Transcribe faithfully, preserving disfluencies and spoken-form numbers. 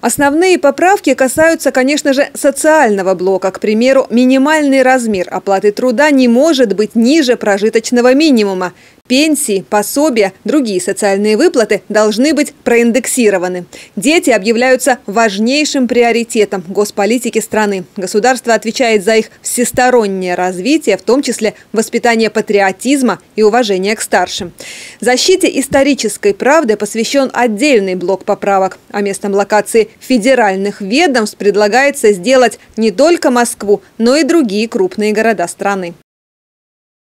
Основные поправки касаются, конечно же, социального блока. К примеру, минимальный размер оплаты труда не может быть ниже прожиточного минимума. Пенсии, пособия, другие социальные выплаты должны быть проиндексированы. Дети объявляются важнейшим приоритетом госполитики страны. Государство отвечает за их всестороннее развитие, в том числе воспитание патриотизма и уважения к старшим. Защите исторической правды посвящен отдельный блок поправок. А местом локации федеральных ведомств предлагается сделать не только Москву, но и другие крупные города страны.